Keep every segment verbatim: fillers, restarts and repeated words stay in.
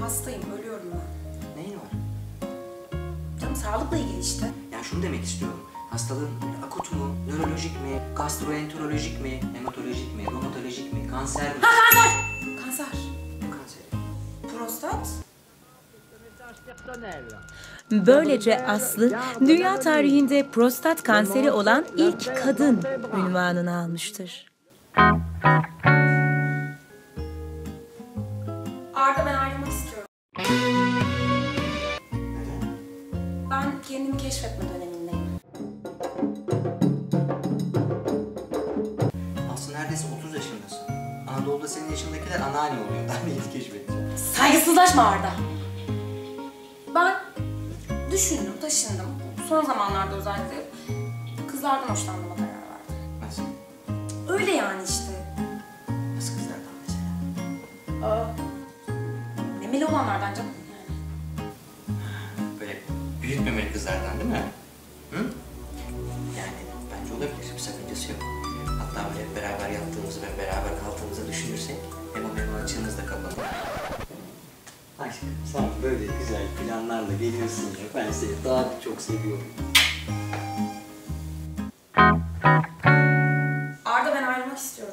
hastayım, ölüyorum ben. Neyin var? Canım sağlıkla ilgili işte. Yani şunu demek istiyorum. Hastalığın akut mu, nörolojik mi, gastroenterolojik mi, hematolojik mi, romatolojik mi, kanser mi? Ha kanser! Kanser. Ne kanseri? Prostat. Böylece Aslı, dünya tarihinde prostat kanseri olan ilk kadın unvanını almıştır. Arda, ben ayrılmak istiyorum. Neden? Ben kendimi keşfetme dönemindeyim. Aslı neredeyse otuz yaşındasın. Anadolu'da senin yaşındakiler anneanne oluyor. Ben de yeni keşfedeceğim. Saygısızlaşma Arda. Ben düşündüm, taşındım. Son zamanlarda özellikle kızlardan hoşlandığıma karar verdim. Nasıl? Öyle yani işte. Nasıl kızlardan mesela? Aa, memeli olanlardan canım yani. Böyle büyük memeli kızlardan değil mi? Hı? Yani bence olabilir. Bir sakıncası yok. Hatta böyle hep beraber yattığımızı ve beraber kaldığımızı düşünürsek hem o benim açığımız da kapanır. Aşkım sen böyle güzel planlarla geliyorsun ya. Ben seni daha çok seviyorum. Arda, ben ayrılmak istiyorum.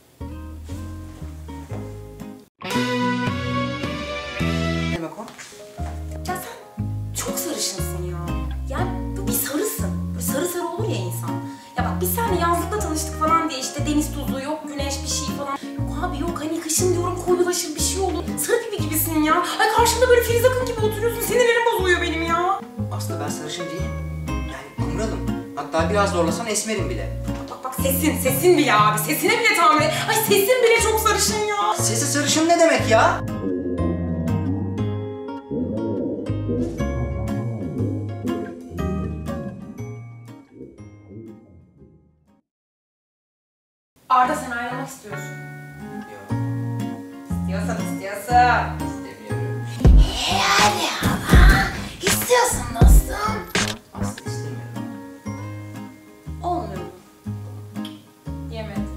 Ne demek o? Ya sen çok sarışınsın ya. Yani bir sarısın. Böyle sarı sarı olur ya insan. Ya bak biz seninle yazlıkta tanıştık falan diye işte deniz tuzu yok, güneş bir şey falan. Yok abi yok, hani kışın diyorum koyulaşır bir şey olur. Sarı pipi gibisin ya. Ay karşımda böyle Filiz Akın gibi oturuyorsun. Sinirlerim bozuluyor benim ya. Aslında ben sarışın değilim. Yani kumralım. Hatta biraz zorlasan esmerim bile. Bak bak sesin, sesin bile abi. Sesine bile tahammül et. Ay sesin bile çok sarışın ya. Sesi sarışın ne demek ya? Arda, sen ayrılmak istiyorsun. Yok, İstiyorsan istiyorsan. istemiyorum. Hadi ama. İstiyorsun dostum. Aslında istemiyorum. Olmuyor mu? Yemedim.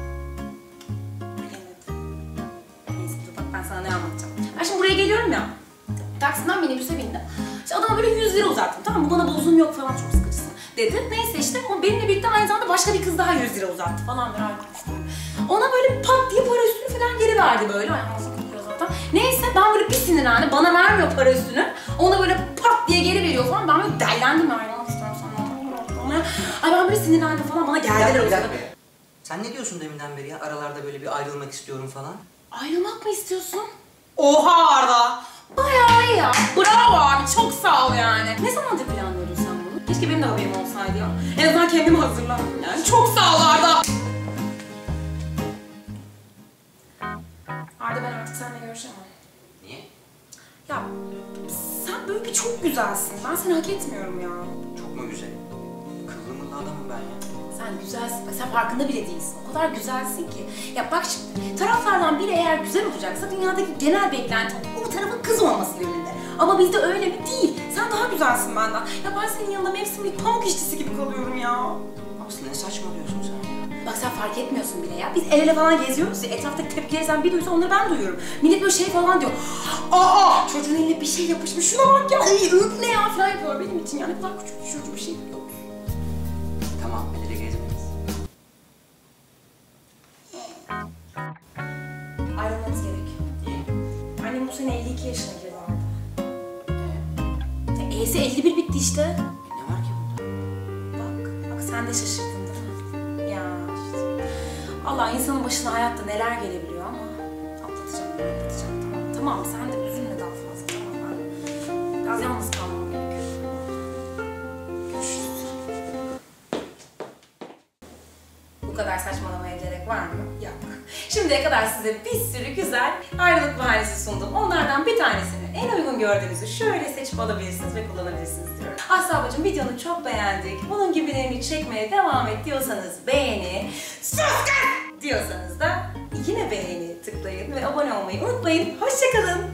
Yemedim. Neyse dur bak ben sana ne anlatacağım. Ben şimdi buraya geliyorum ya. Taksiden minibüse bindim. İşte adama böyle yüz lira uzattım, tamam mı? Bu bana bozum yok falan, çok sıkıcısın dedi. Neyse işte o benimle birlikte aynı zamanda başka bir kız daha yüz lira uzattı falan beraber konuştuk. Ona böyle pat diye para üstünü falan geri verdi böyle. Ay ağzı kokuyor zaten. Neyse ben böyle bir sinirlendim. Bana vermiyor para üstünü. Ona böyle pat diye geri veriyor falan. Ben böyle dellendim, ayrılmak istiyorum senden. Ay ben böyle sinirlendim falan. Bana geldiler o sırada. Sen ne diyorsun deminden beri ya? Aralarda böyle bir ayrılmak istiyorum falan. Ayrılmak mı istiyorsun? Oha Arda! Bayağı iyi ya. Bravo abi, çok sağ ol yani. Ne zamandır planlıyordun sen bunu? Keşke benim de haberim olsaydı ya. En azından kendimi hazırladım yani. Çok sağ ol Arda! Arda, ben artık seninle görüşemem. Niye? Ya sen böyle bir çok güzelsin. Ben seni hak etmiyorum ya. Çok mu güzel? Kıllı mıllı adamım ben ya. Sen güzelsin. Bak, sen farkında bile değilsin. O kadar güzelsin ki. Ya bak şimdi taraflardan biri eğer güzel olacaksa dünyadaki genel beklenti o tarafın kız olması yönünde. Ama bizde öyle mi? Değil. Sen daha güzelsin benden. Ya ben senin yanında mevsimlik pamuk işçisi gibi kalıyorum ya. Aslında ne saçmalıyorsun sen ya? Bak sen fark etmiyorsun bile ya. Biz el ele falan geziyoruz ya. Etraftaki tepkileri sen bir duysa onları ben duyuyorum. Millet böyle şey falan diyor. Aa! Çocuğun eline bir şey yapışmış. Şuna bak ya. Ay ık ne ya falan yapıyorlar benim için. Yani ne kadar küçük bir çocuk bir şey biliyor musun? Tamam, el ele gezmeyiz. Ayrılmamız gerek. Niye? Annem bu sene elli iki yaşına girdi Arda. Ee, E, E'si elli bir bitti işte. ne var ki bunda? Bak, bak sen de şaşırdın değil mi? Ya işte. Allah insanın başına hayatta neler gelebiliyor ama atlatacağım, atlatacağım. Tamam, tamam sen de üzülme daha fazla. Tamam ben biraz yalnız kalmam gerekiyor. Görüşürüz. Bu kadar saçmalamaya gerek var mı? Yok. Şimdiye kadar size bir sürü güzel ayrılık bahanesi sundum. Onlardan bir tanesini en uygun gördüğünüzü şöyle seçip alabilirsiniz ve kullanabilirsiniz diyorum. Aslı ablacığım videonu çok beğendik. Bunun gibilerini çekmeye devam et diyorsanız beğeni, sus diyorsanız da yine beğeni tıklayın ve abone olmayı unutmayın. Hoşça kalın.